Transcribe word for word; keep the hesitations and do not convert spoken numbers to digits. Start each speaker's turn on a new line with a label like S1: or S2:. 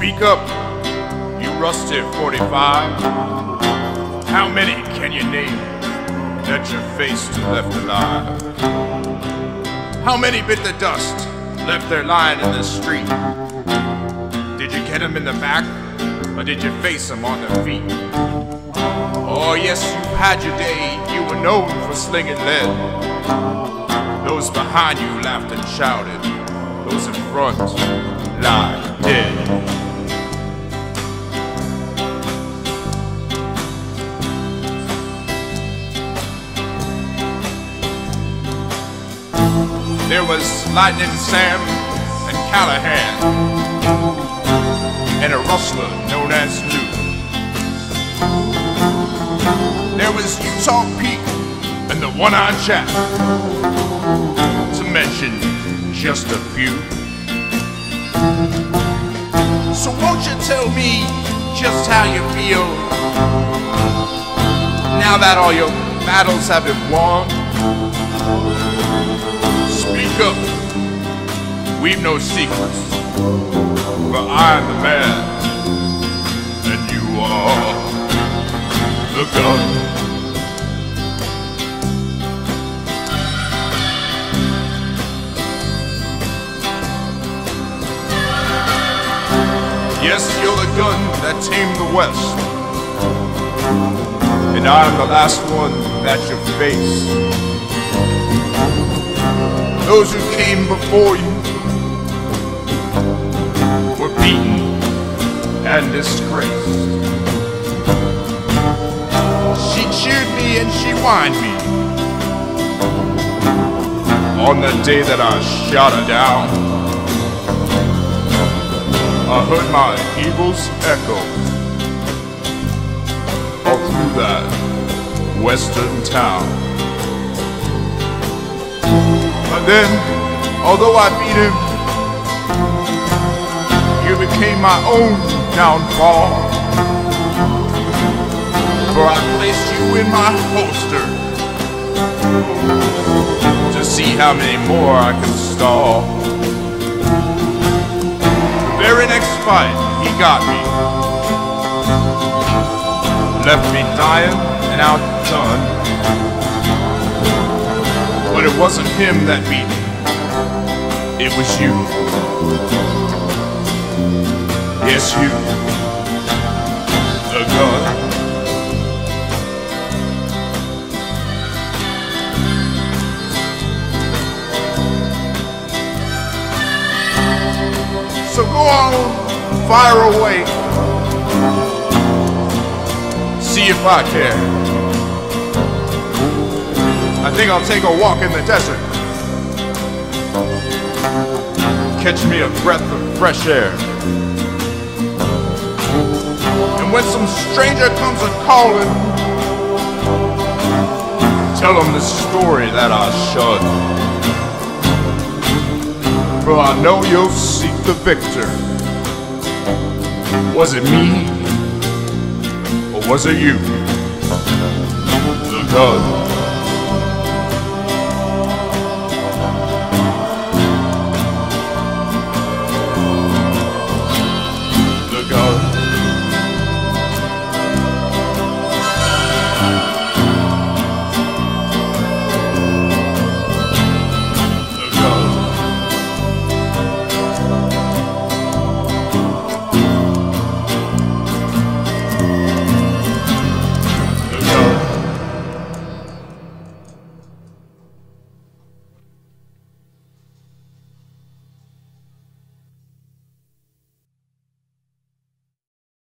S1: Speak up, you rusty forty-five. How many can you name that you faced and left alive? How many bit the dust, left there lying in the street? Did you get them in the back, or did you face them on their feet? Oh yes, you've had your day, you were known for slinging lead. Those behind you laughed and shouted, those in front lied dead. There was Lightning Sam and Callahan, and a rustler known as Lou. There was Utah Pete and the One-Eyed Chap, to mention just a few. So won't you tell me just how you feel now that all your battles have been won? Speak up, we've no secrets, for I'm the man, and you are the gun. Yes, you're the gun that tamed the West, and I'm the last one that you face. Those who came before you were beaten and disgraced. She cheered me and she whined me on the day that I shot her down. I heard my eagles echo all through that western town. But then, although I beat him, you became my own downfall. For I placed you in my holster to see how many more I could stall. The very next fight, he got me, left me dying and outdone. But it wasn't him that beat me, it was you. Yes, you, the gun. So go on, fire away, see if I care. I think I'll take a walk in the desert, catch me a breath of fresh air. And when some stranger comes a-calling, tell him the story that I shunned. For I know you'll seek the victor. Was it me, or was it you, the gun?